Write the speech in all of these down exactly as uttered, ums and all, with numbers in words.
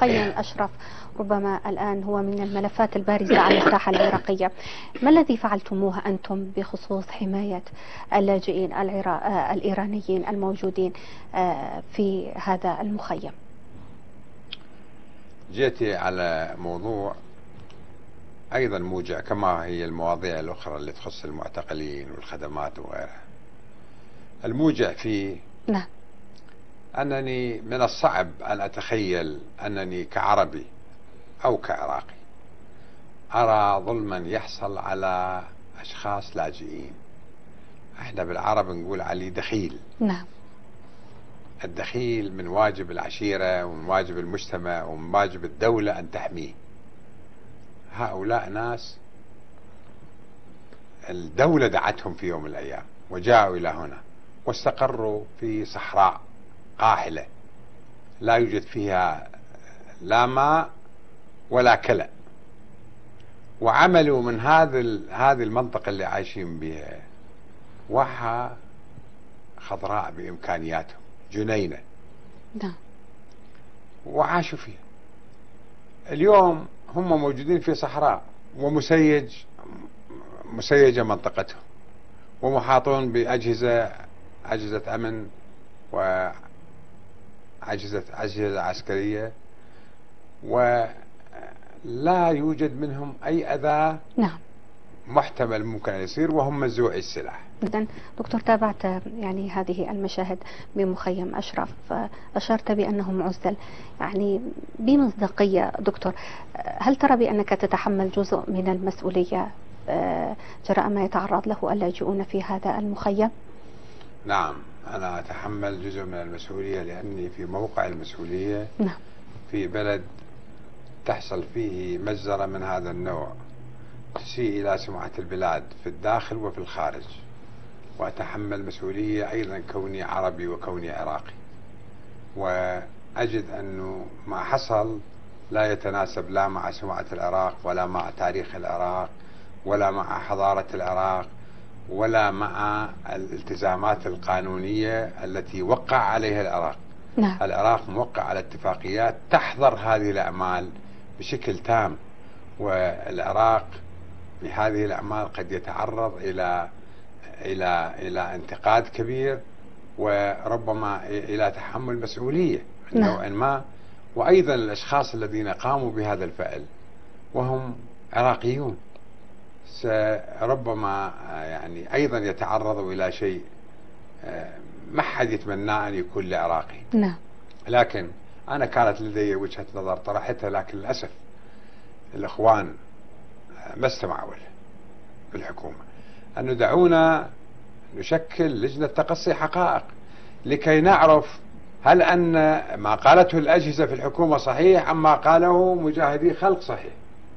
مخيم أشرف ربما الآن هو من الملفات البارزة على الساحة العراقية. ما الذي فعلتموه أنتم بخصوص حماية اللاجئين الإيرانيين الموجودين في هذا المخيم؟ جيتي على موضوع أيضا موجع كما هي المواضيع الأخرى اللي تخص المعتقلين والخدمات وغيرها. الموجع فيه نعم أنني من الصعب أن أتخيل أنني كعربي أو كعراقي أرى ظلما يحصل على أشخاص لاجئين. احنا بالعرب نقول عليه دخيل. نعم. الدخيل من واجب العشيرة ومن واجب المجتمع ومن واجب الدولة أن تحميه. هؤلاء ناس الدولة دعتهم في يوم من الأيام وجاءوا إلى هنا واستقروا في صحراء قاحلة لا يوجد فيها لا ماء ولا كلى، وعملوا من هذه هذه المنطقة اللي عايشين بها واحة خضراء بإمكانياتهم، جنينة. نعم. وعاشوا فيها. اليوم هم موجودين في صحراء ومسيج مسيجة منطقتهم ومحاطون بأجهزة أجهزة أمن وأجهزة أجهزة عسكرية ولا يوجد منهم أي أذى. نعم. محتمل ممكن أن يصير وهم منزوعي السلاح. إذن دكتور تابعت يعني هذه المشاهد بمخيم أشرف، أشرت بأنه معزل، يعني بمصداقية دكتور هل ترى بأنك تتحمل جزء من المسؤولية جراء ما يتعرض له اللاجئون في هذا المخيم؟ نعم، أنا أتحمل جزء من المسؤولية لأني في موقع المسؤولية. نعم. في بلد تحصل فيه مجزرة من هذا النوع تسيء إلى سمعة البلاد في الداخل وفي الخارج، وأتحمل مسؤولية أيضا كوني عربي وكوني عراقي، وأجد أنه ما حصل لا يتناسب لا مع سمعة العراق ولا مع تاريخ العراق ولا مع حضارة العراق ولا مع الالتزامات القانونية التي وقع عليها العراق. نعم. العراق موقع على اتفاقيات تحظر هذه الأعمال بشكل تام، والعراق بهذه الأعمال قد يتعرض إلى إلى إلى انتقاد كبير وربما إلى تحمل مسؤولية من نعم. نوع ما. وأيضا الأشخاص الذين قاموا بهذا الفعل وهم عراقيون ربما يعني أيضا يتعرضوا إلى شيء ما حد يتمناه أن يكون لعراقي. نعم. لكن أنا كانت لدي وجهة نظر طرحتها، لكن للأسف الإخوان ما استمعوا له بالحكومة، أنه دعونا نشكل لجنة تقصي حقائق لكي نعرف هل أن ما قالته الأجهزة في الحكومة صحيح أم ما قاله مجاهدي خلق صحيح.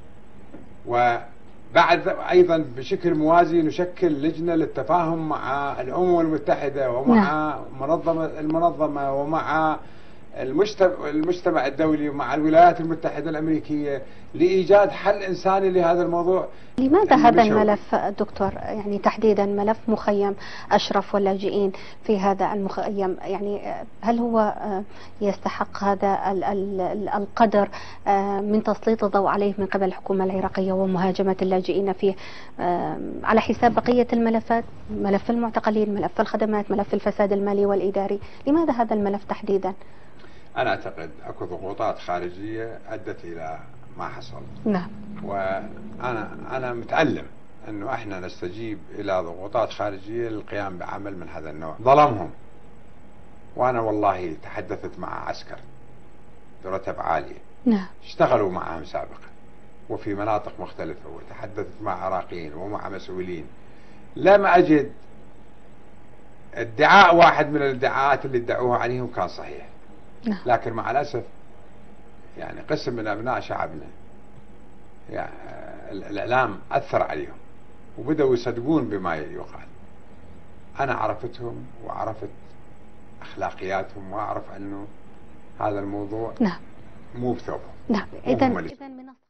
وبعد أيضا بشكل موازي نشكل لجنة للتفاهم مع الأمم المتحدة ومع منظمة المنظمة ومع المجتمع, المجتمع الدولي ومع الولايات المتحدة الأمريكية لإيجاد حل إنساني لهذا الموضوع. لماذا هذا الملف دكتور، يعني تحديدا ملف مخيم أشرف واللاجئين في هذا المخيم، يعني هل هو يستحق هذا القدر من تسليط الضوء عليه من قبل الحكومة العراقية ومهاجمة اللاجئين فيه على حساب بقية الملفات، ملف المعتقلين، ملف الخدمات، ملف الفساد المالي والإداري؟ لماذا هذا الملف تحديدا؟ أنا أعتقد أكو ضغوطات خارجية أدت إلى ما حصل. نعم. وأنا أنا متألم أنه إحنا نستجيب إلى ضغوطات خارجية للقيام بعمل من هذا النوع. ظلمهم. وأنا والله تحدثت مع عسكر برتب عالية. نعم. اشتغلوا معهم سابقا وفي مناطق مختلفة، وتحدثت مع عراقيين ومع مسؤولين. لم أجد ادعاء واحد من الادعاءات اللي ادعوها عليهم كان صحيح. نعم. لكن مع الأسف يعني قسم من أبناء شعبنا يعني الإعلام أثر عليهم وبدأوا يصدقون بما يقال. أنا عرفتهم وعرفت أخلاقياتهم وأعرف أنه هذا الموضوع نعم مو بثوبهم. نعم. إذن